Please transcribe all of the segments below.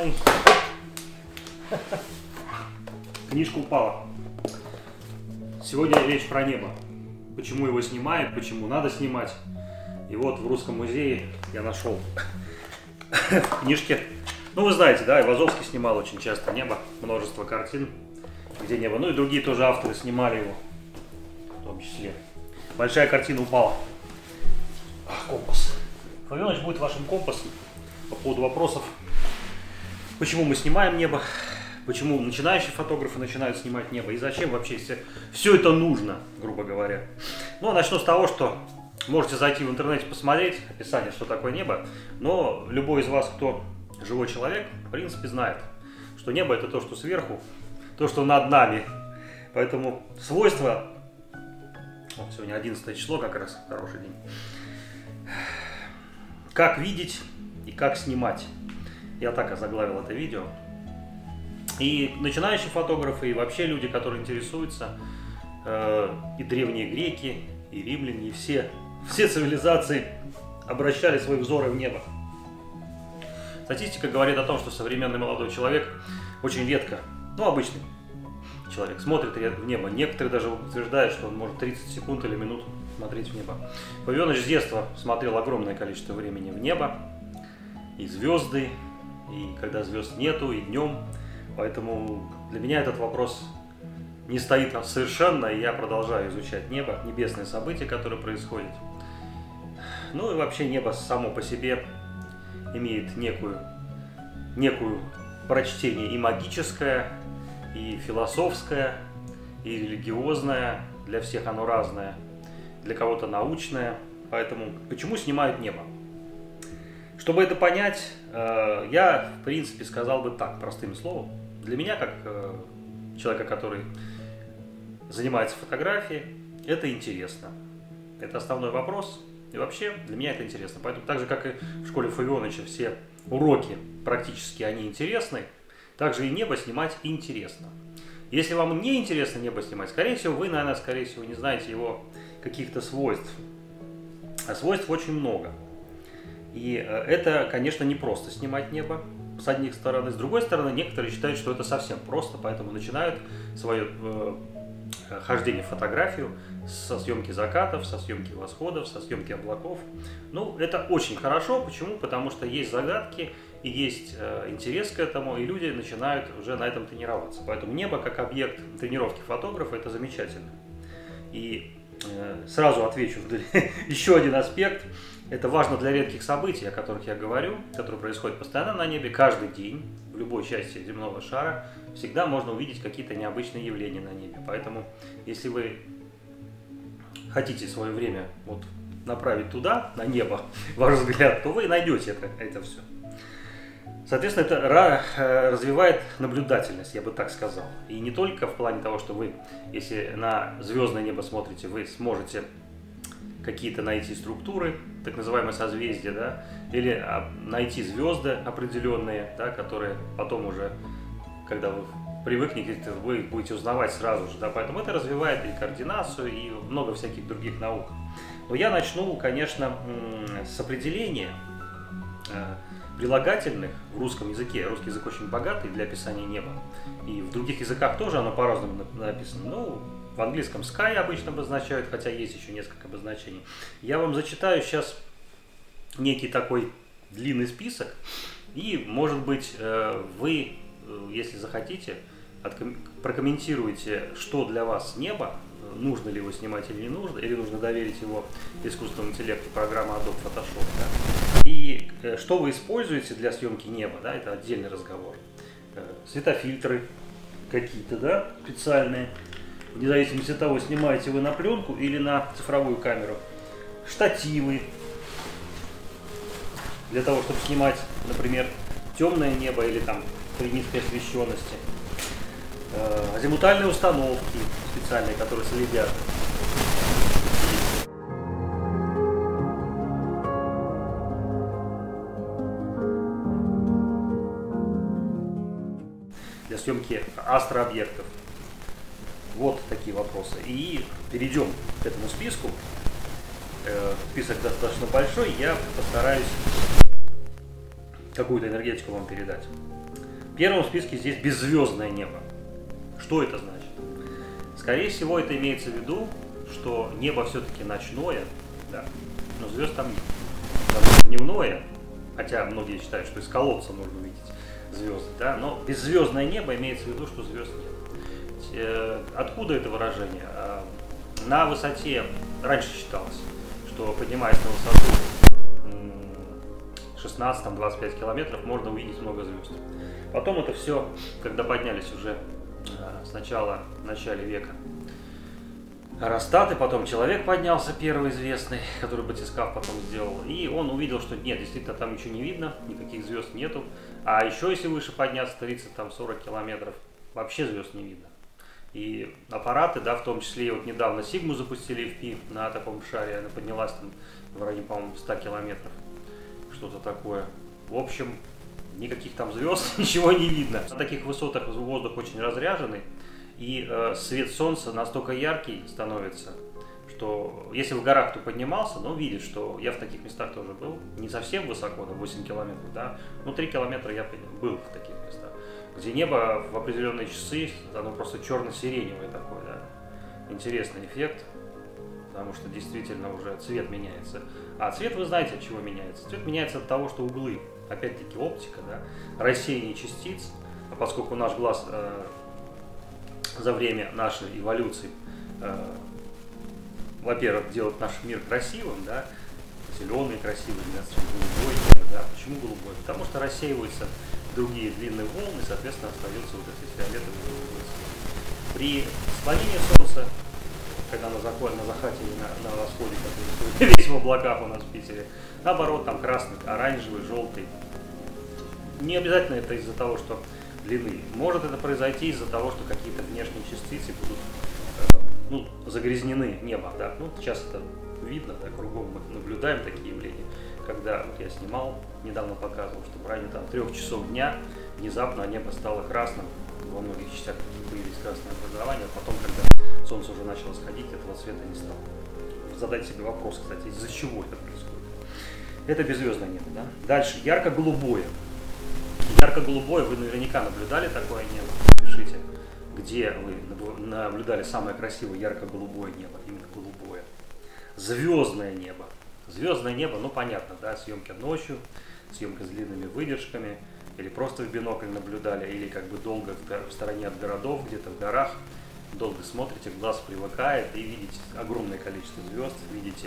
мои. Книжка упала. Сегодня речь про небо. Почему его снимают, почему надо снимать. И вот в Русском музее я нашел в книжке. Ну, вы знаете, да, Айвазовский снимал очень часто небо, множество картин, где небо. Ну и другие тоже авторы снимали его, в том числе. Большая картина упала. Компас. Фавионыч будет вашим компасом по поводу вопросов, почему мы снимаем небо, почему начинающие фотографы начинают снимать небо и зачем вообще все это нужно, грубо говоря. Ну, а начну с того, что можете зайти в интернете, посмотреть описание, что такое небо, но любой из вас, кто живой человек, в принципе, знает, что небо — это то, что сверху, то, что над нами. Поэтому свойства... Вот сегодня 11 число, как раз хороший день. Как видеть и как снимать. Я так озаглавил это видео. И начинающие фотографы, и вообще люди, которые интересуются, и древние греки, и римляне, и все цивилизации обращали свои взоры в небо. Статистика говорит о том, что современный молодой человек очень редко, ну обычный человек, смотрит в небо. Некоторые даже утверждают, что он может 30 секунд или минут смотреть в небо. Фавионыч с детства смотрел огромное количество времени в небо, и звезды, и когда звезд нету, и днем. Поэтому для меня этот вопрос не стоит совершенно, и я продолжаю изучать небо, небесные события, которые происходят. Ну и вообще небо само по себе имеет некую прочтение и магическое, и философское, и религиозное. Для всех оно разное, для кого-то научное. Поэтому почему снимают небо? Чтобы это понять, я в принципе сказал бы так, простым словом. Для меня, как человека, который занимается фотографией, это интересно. Это основной вопрос. И вообще для меня это интересно. Поэтому так же, как и в школе Фавионыча, все уроки практически они интересны, также и небо снимать интересно. Если вам не интересно небо снимать, скорее всего, вы, наверное, не знаете его каких-то свойств. А свойств очень много. И это, конечно, не просто снимать небо, с одной стороны. С другой стороны, некоторые считают, что это совсем просто, поэтому начинают свое хождение в фотографию со съемки закатов, со съемки восходов, со съемки облаков. Ну, это очень хорошо. Почему? Потому что есть загадки и есть интерес к этому, и люди начинают уже на этом тренироваться. Поэтому небо как объект тренировки фотографа — это замечательно. И сразу отвечу еще один аспект. Это важно для редких событий, о которых я говорю, которые происходят постоянно на небе, каждый день, в любой части земного шара. Всегда можно увидеть какие-то необычные явления на небе. Поэтому, если вы хотите свое время вот направить туда, на небо, ваш взгляд, то вы найдете это все. Соответственно, это развивает наблюдательность, я бы так сказал. И не только в плане того, что вы, если на звездное небо смотрите, вы сможете какие-то найти структуры, так называемые созвездия, да, или найти звезды определенные, да, которые потом уже, когда вы привыкнете, вы будете узнавать сразу же. Да, поэтому это развивает и координацию, и много всяких других наук. Но я начну, конечно, с определения прилагательных в русском языке. Русский язык очень богатый для описания неба. И в других языках тоже оно по-разному написано. Ну, в английском sky обычно обозначают, хотя есть еще несколько обозначений. Я вам зачитаю сейчас некий такой длинный список. И, может быть, вы, если захотите, прокомментируете, что для вас небо, нужно ли его снимать или не нужно, или нужно доверить его искусственному интеллекту, программы Adobe Photoshop. Да? И что вы используете для съемки неба, да, это отдельный разговор. Светофильтры какие-то, да, специальные, вне зависимости от того, снимаете вы на пленку или на цифровую камеру. Штативы для того, чтобы снимать, например, темное небо или там при низкой освещенности. Азимутальные установки специальные, которые следят. Для съемки астрообъектов. Вот такие вопросы. И перейдем к этому списку. Список достаточно большой. Я постараюсь какую-то энергетику вам передать. первом списке здесь беззвездное небо. Что это значит? Скорее всего, это имеется в виду, что небо все-таки ночное, да, но звезд там нет. Дневное, хотя многие считают, что из колодца можно увидеть звезды, да, но беззвездное небо имеется в виду, что звезд нет. Откуда это выражение? На высоте, раньше считалось, что поднимаясь на высоту 16-25 километров, можно увидеть много звезд. Потом это все, когда поднялись уже сначала в начале века Аэростат, и потом человек поднялся, первый известный, который батискаф потом сделал, и он увидел, что нет, действительно там ничего не видно, никаких звезд нету, а еще если выше подняться 30-40 километров, вообще звезд не видно. И аппараты, да, в том числе и вот недавно Сигму запустили FP на таком шаре, она поднялась там в районе, по-моему, 100 километров, что-то такое. В общем, никаких там звезд, ничего не видно. На таких высотах воздух очень разряженный, и свет солнца настолько яркий становится, что если в горах кто поднимался, но видит, что я в таких местах тоже был, не совсем высоко, на 8 километров, да, но 3 километра я был в таких местах, где небо в определенные часы, оно просто черно-сиреневое такое, да. Интересный эффект, потому что действительно уже цвет меняется. А цвет, вы знаете, от чего меняется? Цвет меняется от того, что углы, опять-таки оптика, да, рассеяние частиц, а поскольку наш глаз за время нашей эволюции, во-первых, делает наш мир красивым, да, зеленый, красивый, голубой, да. Почему голубой? Потому что рассеиваются другие длинные волны, и, соответственно, остается вот этот фиолетовый голубой цвет. При склонении солнца, когда на захвате и на восходе, который весь в облаках у нас в Питере, наоборот, там красный, оранжевый, желтый. Не обязательно это из-за того, что длины. Может это произойти из-за того, что какие-то внешние частицы будут загрязнены небом. Да? Ну, сейчас это видно, да, кругом мы наблюдаем такие явления. Когда вот я снимал, недавно показывал, что в районе 3 часов дня внезапно небо стало красным, во многих частях появились красные образования, а потом, когда солнце уже начало сходить, этого цвета не стало. Задайте себе вопрос, кстати, из-за чего это происходит. Это беззвездное небо. Да? Дальше, ярко-голубое. Ярко-голубое, вы наверняка наблюдали такое небо. Пишите, где вы наблюдали самое красивое ярко-голубое небо, именно голубое. Звездное небо. Звездное небо, ну понятно, да, съемки ночью, съемка с длинными выдержками, или просто в бинокль наблюдали, или как бы долго в стороне от городов, где-то в горах, долго смотрите, глаз привыкает и видите огромное количество звезд, видите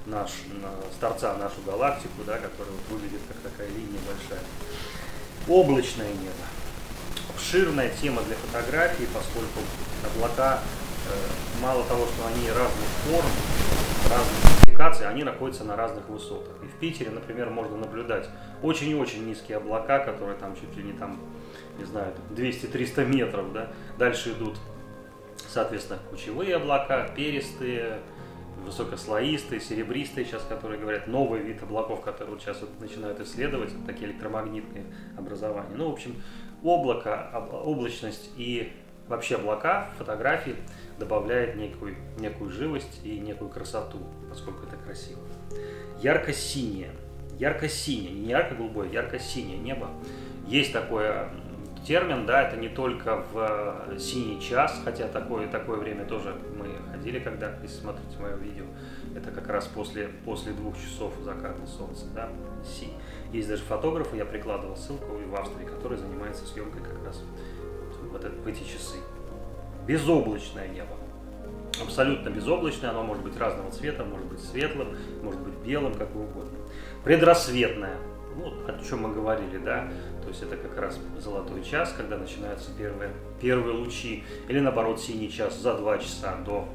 с торца нашу галактику, да, которая вот выглядит как такая линия большая. Облачное небо. Обширная тема для фотографии, поскольку облака, мало того, что они разных форм, разных классификаций, они находятся на разных высотах. И в Питере, например, можно наблюдать очень-очень низкие облака, которые там чуть ли не там, не знаю, 200-300 метров, да. Дальше идут, соответственно, кучевые облака, перистые, высокослоистые, серебристые сейчас, которые говорят, новый вид облаков, которые вот сейчас вот начинают исследовать, такие электромагнитные образования. Ну, в общем, облако, облачность и вообще облака в фотографии добавляет некую живость и некую красоту, поскольку это красиво. Ярко-синее, не ярко-голубое, ярко-синее небо. Есть такой термин, да, это не только в синий час, хотя такое время тоже мы ходили, когда, если смотрите мое видео, это как раз после 2 часов заката солнца, да, есть даже фотографы, я прикладывал ссылку в Австрии, который занимается съемкой как раз в эти часы. Безоблачное небо. Абсолютно безоблачное, оно может быть разного цвета, может быть светлым, может быть белым, как угодно. Предрассветное, ну, о чем мы говорили, да, то есть это как раз золотой час, когда начинаются первые лучи, или наоборот синий час за 2 часа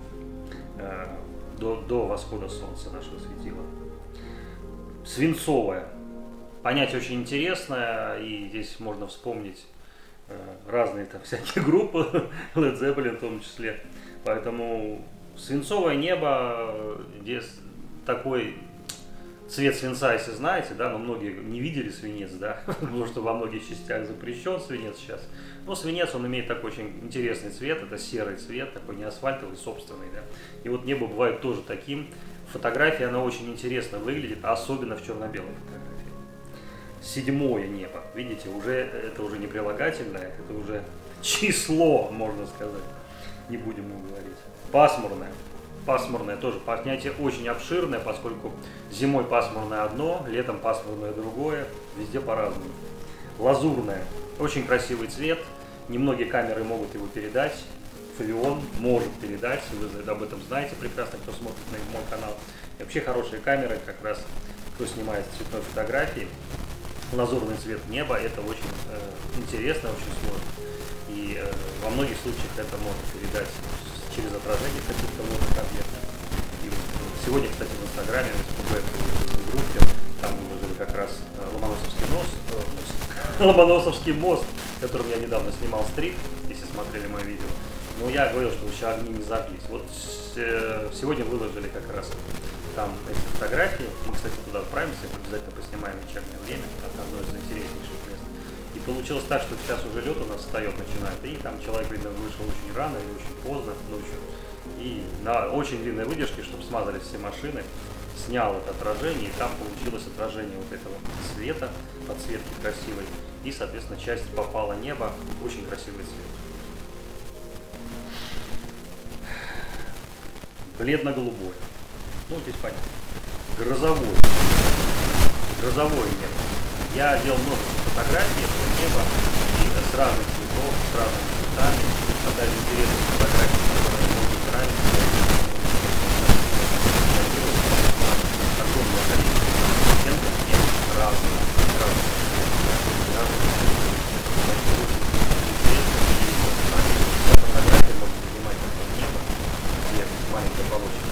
до восхода солнца нашего светила. Свинцовое. Понятие очень интересное, и здесь можно вспомнить разные там всякие группы, Led Zeppelin в том числе. Поэтому свинцовое небо, здесь такой цвет свинца, если знаете, да, но многие не видели свинец, да, потому что во многих частях запрещен свинец сейчас. Но свинец, он имеет такой очень интересный цвет, это серый цвет, такой не асфальтовый, собственный, да. И вот небо бывает тоже таким. Фотография, она очень интересно выглядит, особенно в черно-белой фотографии. седьмое небо. Видите, это уже не прилагательное, это уже число, можно сказать. Не будем его говорить. Пасмурное. Пасмурное тоже понятие очень обширное, поскольку зимой пасмурное одно, летом пасмурное другое, везде по-разному. Лазурное. Очень красивый цвет. Немногие камеры могут его передать. Фавион может передать, вы об этом знаете прекрасно, кто смотрит на мой канал. И вообще хорошие камеры, как раз кто снимает цветной фотографии. Лазурный цвет неба, это очень интересно, очень сложно. И во многих случаях это можно передать через отражение каких-то водных объектов. И вот, сегодня, кстати, в Инстаграме, в группе, там выложили как раз Ломоносовский мост, которым я недавно снимал стрит, если смотрели мое видео. Но я говорил, что еще огни не зажглись. Вот сегодня выложили как раз там эти фотографии. Мы, кстати, туда отправимся, обязательно поснимаем вечернее время. Это одно из интереснейших мест. И получилось так, что сейчас уже лед у нас встает, начинает. И там человек, видно, вышел очень рано или очень поздно ночью. И на очень длинной выдержке, чтобы смазались все машины, снял это отражение. И там получилось отражение вот этого света, подсветки красивой. И, соответственно, часть попала небо. Очень красивый цвет. Бледно-голубой. Ну, здесь понятно. Грозовой. Грозовое небо. Я делал множество фотографий этого неба и с разных цветов, с разными цветами. Одна из интересных фотографий, которая может нравиться, огромное количество оттенков неба разных. Фотография может снимать это небо, где маленькая оболочка.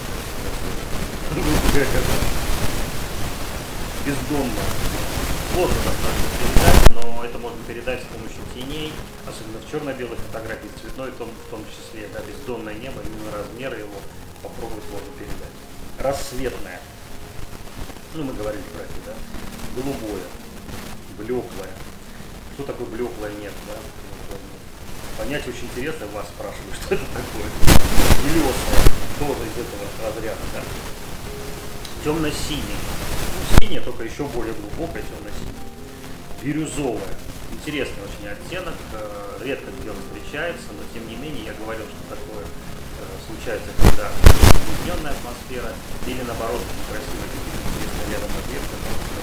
Бездонно. Сложно достаточно передать, но это можно передать с помощью теней, особенно в черно-белой фотографии, цветной в том числе, да, бездонное небо, именно размеры его попробовать можно передать. Рассветное. Ну, мы говорили про это, да. Голубое, блеклое. Что такое блеклое небо, да? Понятие очень интересное, вас спрашивают, что это такое. Белесое, тоже из этого разряда, да. Темно-синий. Синее, только еще более глубокое темно-синее. Бирюзовое. Интересный очень оттенок, редко где он встречается, но тем не менее я говорил, что такое случается, когда уединенная атмосфера или наоборот красивые какие-то интересные рядом объекты.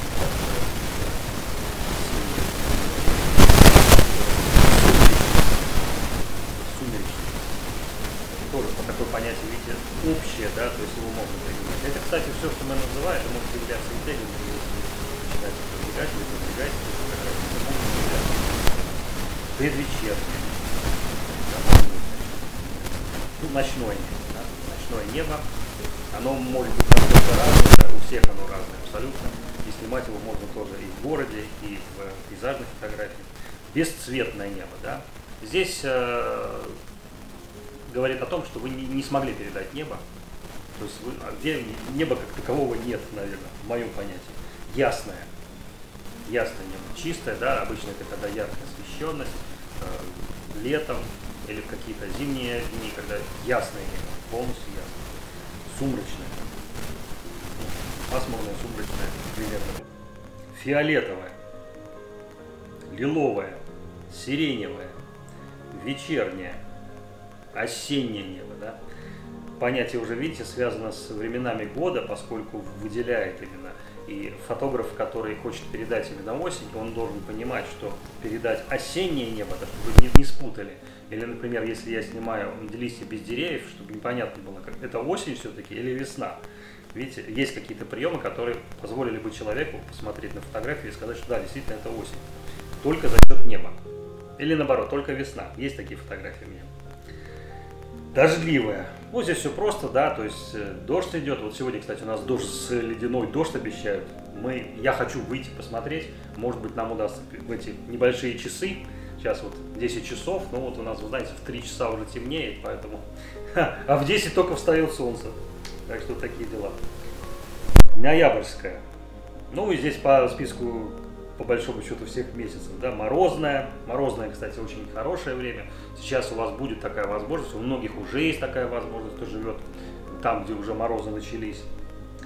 Сумеречный. Тоже по такое понятие, видите, общее, да, то есть его можно применять. Это, кстати, все, что мы называем, это может являться интегральным, если начинать продвигать или продвигать, предвечернее. Ну, ночное небо. Да? Ночное небо. Оно может быть настолько разное, у всех оно разное абсолютно. И снимать его можно тоже и в городе, и в пейзажных фотографиях. Бесцветное небо. Да? Здесь говорит о том, что вы не смогли передать небо. То есть где неба как такового нет, наверное, в моем понятии. Ясное. Ясное небо. Чистое, да, обычно это когда яркая освещенность, летом или в какие-то зимние дни, когда ясное небо, полностью ясное. Сумрачное. Пасмурное, сумрачное, примерно. Фиолетовое. Лиловое. Сиреневое. Вечернее. Осеннее небо, да. Понятие уже, видите, связано с временами года, поскольку выделяет именно. И фотограф, который хочет передать именно осень, он должен понимать, что передать осеннее небо, так чтобы вы не спутали. Или, например, если я снимаю листья без деревьев, чтобы непонятно было, как это осень все-таки или весна. Видите, есть какие-то приемы, которые позволили бы человеку посмотреть на фотографию и сказать, что да, действительно это осень. Только за счет неба. Или наоборот, только весна. Есть такие фотографии у меня. Дождливая. Ну, здесь все просто, да, то есть дождь идет. Вот сегодня, кстати, у нас ледяной дождь обещают. Я хочу выйти посмотреть. Может быть, нам удастся в эти небольшие часы. Сейчас вот 10 часов, ну вот у нас, вы знаете, в 3 часа уже темнеет, поэтому... А в 10 только встает солнце. Так что такие дела. Ноябрьская. Ну и здесь по списку, по большому счету, всех месяцев, да, морозная. Морозная, кстати, очень хорошее время. Сейчас у вас будет такая возможность, у многих уже есть такая возможность, кто живет там, где уже морозы начались.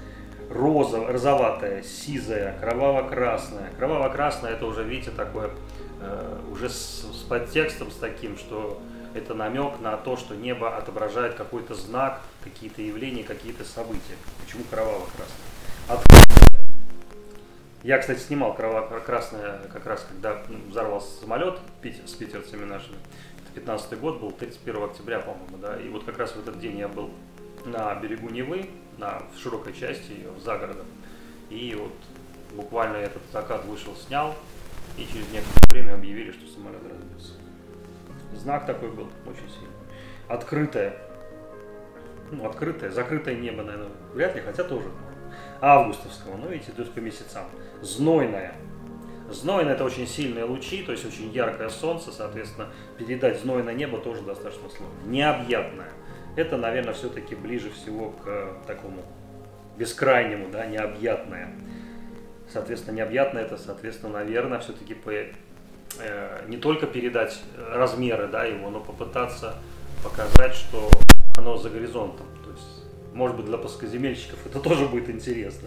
розоватая, сизая, кроваво-красная. Кроваво-красная это уже, видите, такое, уже с подтекстом, с таким, что это намек на то, что небо отображает какой-то знак, какие-то явления, какие-то события. Почему кроваво-красная? Я, кстати, снимал кроваво-красное как раз, когда взорвался самолет с питерцами нашими. Это 15-й год был, 31 октября, по-моему, да. И вот как раз в этот день я был на берегу Невы, в широкой части ее, за городом. И вот буквально этот закат вышел, снял, и через некоторое время объявили, что самолет разбился. Знак такой был, очень сильный. Открытое. Ну, открытое, закрытое небо, наверное, вряд ли, хотя тоже. Августовского, ну, видите, тут по месяцам. Знойное. Знойное — это очень сильные лучи, то есть очень яркое солнце, соответственно, передать знойное небо тоже достаточно сложно. Необъятное. Это, наверное, все-таки ближе всего к такому бескрайнему, да, необъятное. Соответственно, необъятное — это, соответственно, наверное, все-таки не только передать размеры, да, его, но попытаться показать, что оно за горизонтом. То есть, может быть, для плоскоземельщиков это тоже будет интересно.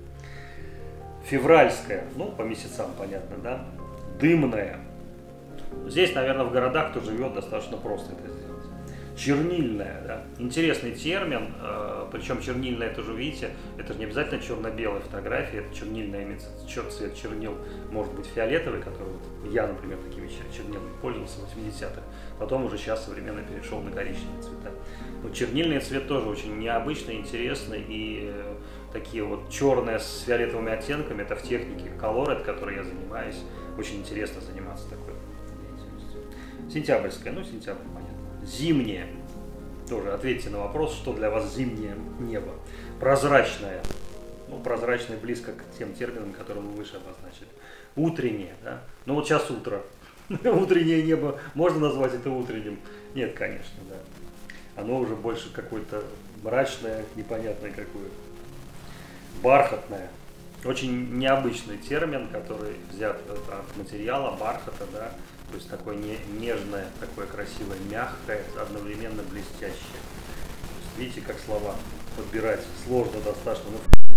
Февральское, ну, по месяцам, понятно, да. Дымное. Здесь, наверное, в городах, кто живет, достаточно просто это сделать. Чернильное, да. Интересный термин, причем чернильное, это же, видите, это же не обязательно черно-белая фотография, это чернильное, имеется цвет чернил, может быть фиолетовый, который вот я, например, такими чернилами пользовался в 80-х, потом уже сейчас современно перешел на коричневые цвета. Но чернильный цвет тоже очень необычный, интересный, и такие вот черные с фиолетовыми оттенками, это в технике Colored, которой я занимаюсь, очень интересно заниматься такой деятельностью. Сентябрьское, ну, сентябрь, понятно. Зимнее. Тоже ответьте на вопрос, что для вас зимнее небо. Прозрачное. Ну, прозрачное близко к тем терминам, которые мы выше обозначили. Утреннее, да. Ну, вот сейчас утро. Утреннее небо. Можно назвать это утренним? Нет, конечно, да. Оно уже больше какое-то мрачное, непонятное какое. Бархатное. Очень необычный термин, который взят от материала бархата, да. То есть такое нежное, такое красивое, мягкое, одновременно блестящее. То есть, видите, как слова подбирать сложно достаточно.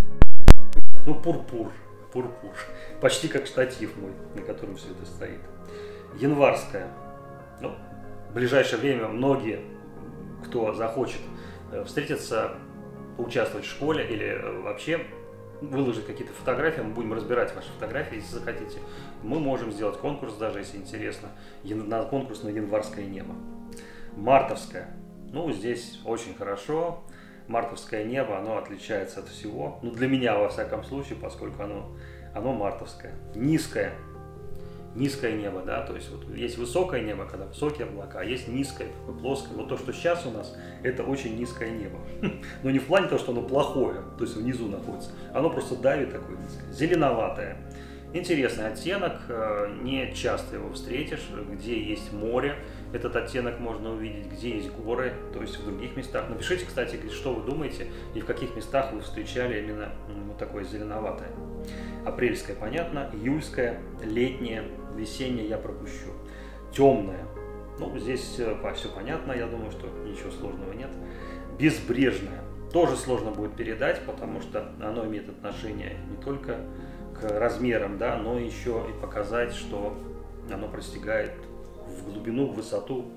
Ну, пурпур. Почти как штатив мой, на котором все это стоит. Январское. Ну, в ближайшее время многие, кто захочет встретиться, поучаствовать в школе или вообще выложить какие-то фотографии, мы будем разбирать ваши фотографии, если захотите. Мы можем сделать конкурс, даже если интересно, на конкурс на январское небо. Мартовское. Ну, здесь очень хорошо. Мартовское небо, оно отличается от всего. Ну, для меня, во всяком случае, поскольку оно мартовское. Низкое. Низкое небо, да, то есть вот есть высокое небо, когда высокие облака, а есть низкое, такое плоское. Вот то, что сейчас у нас, это очень низкое небо. Но не в плане того, что оно плохое, то есть внизу находится. Оно просто давит такое низкое. Зеленоватое. Интересный оттенок, не часто его встретишь. Где есть море, этот оттенок можно увидеть, где есть горы, то есть в других местах. Напишите, кстати, что вы думаете и в каких местах вы встречали именно вот такое зеленоватое. Апрельское, понятно, июльское, летнее, весеннее я пропущу. Темное. Ну, здесь все понятно, я думаю, что ничего сложного нет. Безбрежное. Тоже сложно будет передать, потому что оно имеет отношение не только к размерам, да, но еще и показать, что оно простигает в глубину, в высоту,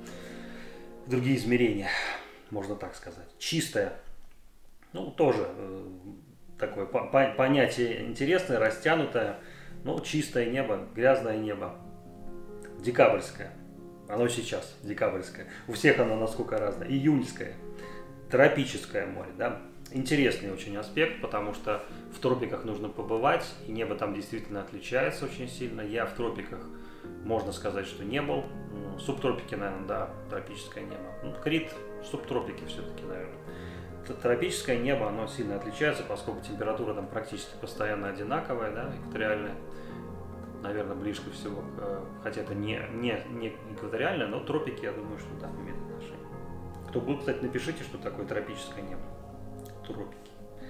в другие измерения, можно так сказать. Чистое. Ну, тоже такое понятие интересное, растянутое. Ну, чистое небо, грязное небо. Декабрьское. Оно сейчас декабрьское. У всех оно насколько разное. Июньское. Тропическое море, да. Интересный очень аспект, потому что в тропиках нужно побывать, и небо там действительно отличается очень сильно. Я в тропиках, можно сказать, что не был. Субтропики, наверное, да, тропическое небо. Ну, Крит, субтропики все-таки, наверное. Тропическое небо, оно сильно отличается, поскольку температура там практически постоянно одинаковая, да, экваториальная. Наверное, ближе всего, хотя это не экваториальная, но тропики, я думаю, что да, имеет отношение. Кто был, кстати, напишите, что такое тропическое небо. Тропики.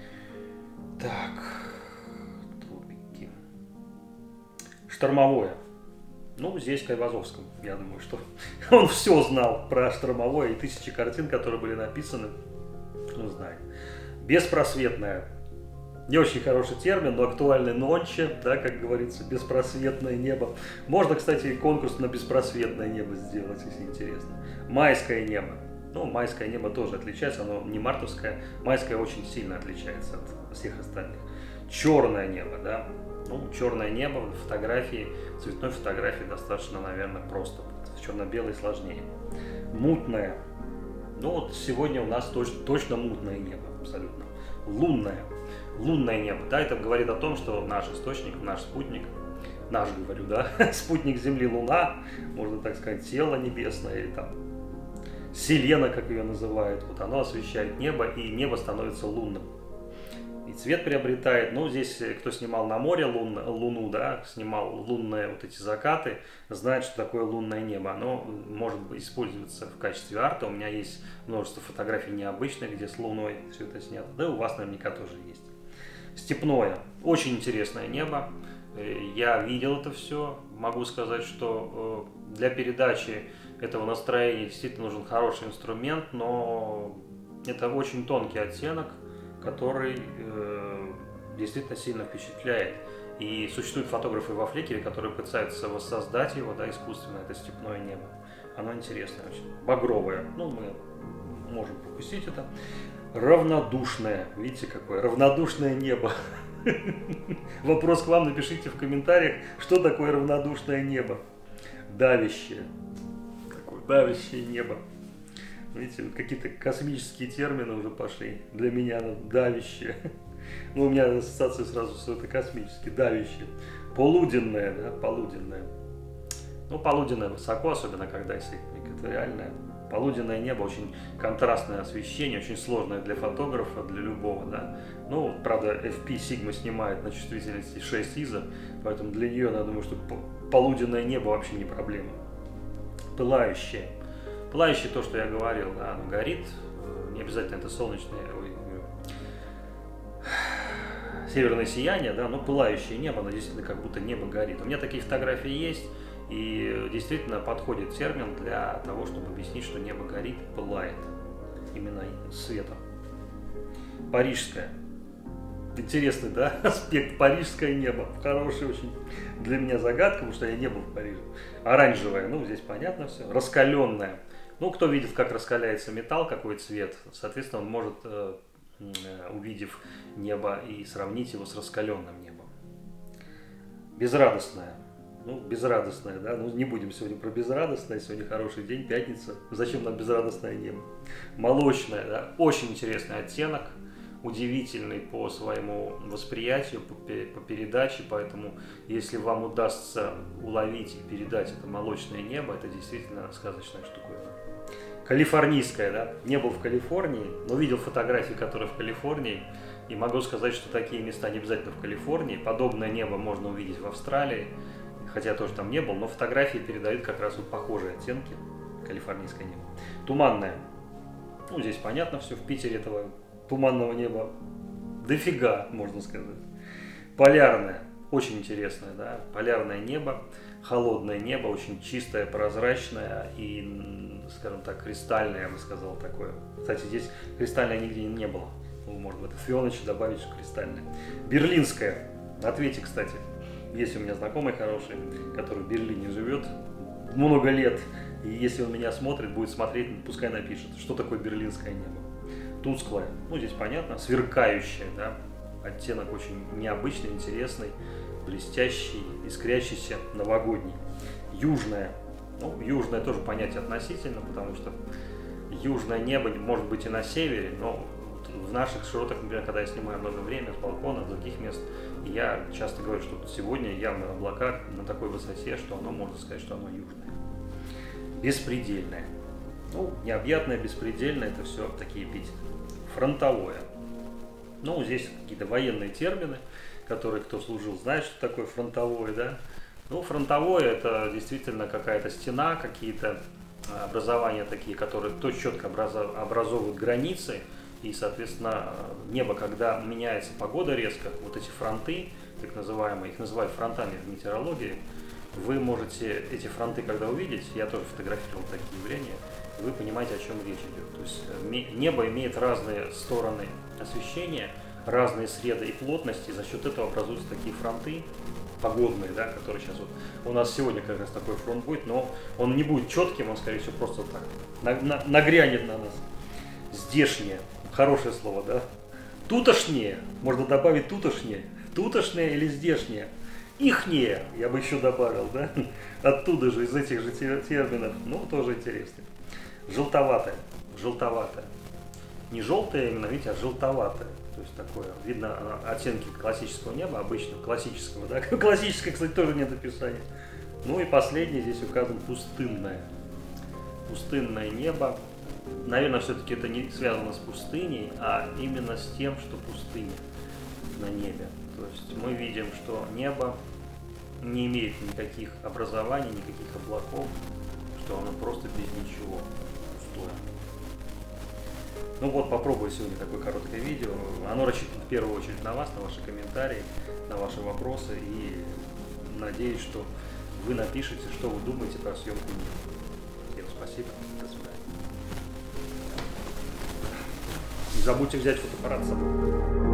Так, тропики. Штормовое. Ну, здесь к Айвазовскому. Я думаю, что он все знал про штормовое, и тысячи картин, которые были написаны, он знает. Беспросветное. Не очень хороший термин, но актуальный нонче, да, как говорится, беспросветное небо. Можно, кстати, и конкурс на беспросветное небо сделать, если интересно. Майское небо. Ну, майское небо тоже отличается, оно не мартовское. Майское очень сильно отличается от всех остальных. Черное небо, да. Ну, черное небо в фотографии, в цветной фотографии достаточно, наверное, просто. В черно-белой сложнее. Мутное. Ну, вот сегодня у нас точно мутное небо, абсолютно. Лунное. Лунное небо. Да, это говорит о том, что наш источник, наш спутник, наш, говорю, да, спутник Земли Луна, можно так сказать, тело небесное, или там Селена, как ее называют, вот оно освещает небо, и небо становится лунным. И цвет приобретает, ну, здесь, кто снимал на море луну, да, снимал лунные вот эти закаты, знает, что такое лунное небо. Оно может использоваться в качестве арта. У меня есть множество фотографий необычных, где с луной все это снято. Да, у вас наверняка тоже есть. Степное. Очень интересное небо. Я видел это все. Могу сказать, что для передачи этого настроения действительно нужен хороший инструмент, но это очень тонкий оттенок, который действительно сильно впечатляет. И существуют фотографы во Фликере, которые пытаются воссоздать его, да, искусственно, это степное небо. Оно интересное очень. Багровое. Ну, мы можем пропустить это. Равнодушное. Видите, какое равнодушное небо. Вопрос к вам, напишите в комментариях, что такое равнодушное небо. Давящее. Такое давящее небо. Видите, какие-то космические термины уже пошли. Для меня давящее. Ну, у меня ассоциация сразу, что это космический, давящее. Полуденное, да, полуденное. Ну, полуденное высоко, особенно когда если экваториальное. Полуденное небо, очень контрастное освещение, очень сложное для фотографа, для любого, да. Ну, правда, FP Sigma снимает на чувствительности 6 ISO, поэтому для нее, я думаю, что полуденное небо вообще не проблема. Пылающее. Пылающее то, что я говорил, да, оно горит, не обязательно это солнечное, северное сияние, да, но пылающее небо, оно действительно как будто небо горит. У меня такие фотографии есть, и действительно подходит термин для того, чтобы объяснить, что небо горит, пылает, именно светом. Парижское. Интересный, да, аспект парижское небо, хороший очень для меня загадка, потому что я не был в Париже. Оранжевое, ну здесь понятно все, раскаленное. Ну, кто видит, как раскаляется металл, какой цвет, соответственно, он может, увидев небо, и сравнить его с раскаленным небом. Безрадостное. Ну, безрадостное, да, ну не будем сегодня про безрадостное, сегодня хороший день, пятница, зачем нам безрадостное небо? Молочное, да, очень интересный оттенок, удивительный по своему восприятию, по передаче, поэтому если вам удастся уловить и передать это молочное небо, это действительно сказочная штуковина. Калифорнийское, да, не был в Калифорнии, но видел фотографии, которые в Калифорнии, и могу сказать, что такие места не обязательно в Калифорнии, подобное небо можно увидеть в Австралии, хотя я тоже там не был, но фотографии передают как раз вот похожие оттенки, калифорнийское небо. Туманное, ну здесь понятно все, в Питере этого туманного неба дофига, можно сказать. Полярное, очень интересное, да, полярное небо, холодное небо, очень чистое, прозрачное и, скажем так, кристальное, я бы сказал, такое. Кстати, здесь кристальное нигде не было, ну, можно это Фионыч добавить, что кристальное. Берлинское, ответьте, кстати, есть у меня знакомый хороший, который в Берлине живет много лет, и если он меня смотрит, будет смотреть, пускай напишет, что такое берлинское небо. Тусклое, ну здесь понятно, сверкающее, да, оттенок очень необычный, интересный, блестящий, искрящийся, новогодний. Южное, ну южное тоже понятие относительно, потому что южное небо может быть и на севере, но в наших широтах, например, когда я снимаю много времени с балкона, с других мест, я часто говорю, что сегодня явно облака на такой высоте, что оно, можно сказать, что оно южное. Беспредельное. Ну, необъятное, беспредельное, это все такие эпитеты. Фронтовое. Ну, здесь какие-то военные термины, которые кто служил, знает, что такое фронтовое, да. Ну, фронтовое это действительно какая-то стена, какие-то образования такие, которые то четко образовывают границы, и, соответственно, небо, когда меняется погода резко, вот эти фронты, так называемые, их называют фронтами в метеорологии, вы можете эти фронты, когда увидеть, я тоже фотографировал такие явления, вы понимаете, о чем речь идет. То есть небо имеет разные стороны освещения, разные среды и плотности, и за счет этого образуются такие фронты погодные, да, которые сейчас вот у нас сегодня как раз такой фронт будет, но он не будет четким, он, скорее всего, просто так нагрянет на нас. Здешнее, хорошее слово, да? Тутошнее, можно добавить тутошнее. Тутошнее или здешнее? Ихнее, я бы еще добавил, да? Оттуда же, из этих же терминов, ну, тоже интересно. Желтоватое, желтоватое. Не желтое именно, видите, а желтоватое. То есть такое, видно оттенки классического неба, обычного, классического, да? Классическое, кстати, тоже нет описания. Ну и последнее, здесь указано пустынное. Пустынное небо. Наверное, все-таки это не связано с пустыней, а именно с тем, что пустыня на небе. То есть мы видим, что небо не имеет никаких образований, никаких облаков, что оно просто без ничего, пустое. Ну вот, попробую сегодня такое короткое видео. Оно рассчитано в первую очередь на вас, на ваши комментарии, на ваши вопросы. И надеюсь, что вы напишите, что вы думаете про съемку неба. Всем спасибо, до свидания. Не забудьте взять фотоаппарат с собой.